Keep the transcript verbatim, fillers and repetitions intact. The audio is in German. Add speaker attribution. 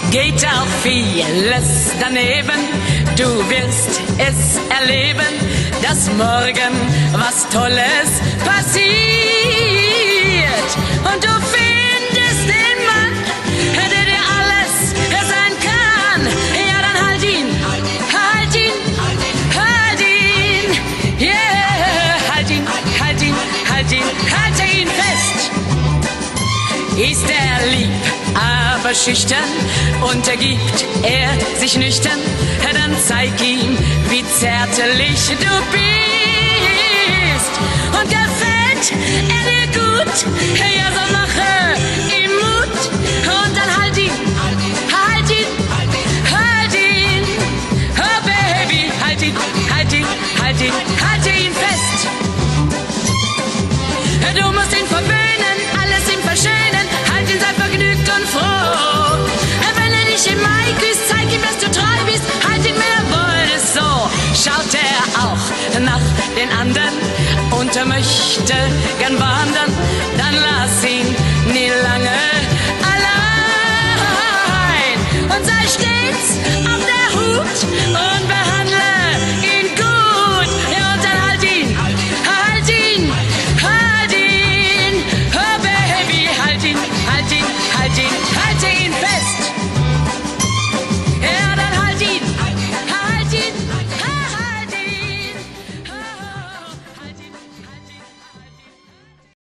Speaker 1: geht auch vieles daneben. Du wirst es erleben, dass morgen was Tolles passiert. Und du findest den Mann, der dir alles sein kann. Ja, dann halt ihn, halt ihn, halt ihn, yeah, halt ihn, halt ihn, halt ihn, halte ihn fest. Ist er lieb, aber schüchtern, untergibt er sich nüchtern, dann zeig ihm, wie zärtlich du bist. Und gefällt er dir gut, ja, so mache ihm Mut. Und dann halt ihn, halt ihn, halt ihn, oh Baby, halt ihn, halt ihn, halt ihn, halte ihn fest. Du musst ihn verwöhnen, alles ihm verschönen, halt ihn, sei vergnügt und froh. Wenn er dich im Mai küsst, zeig ihm, dass du treu bist, halt ihn, mehr wolltest so. Schaut er auch nach den anderen und er möchte gern wandern, dann lass ihn nie lange allein und sei stets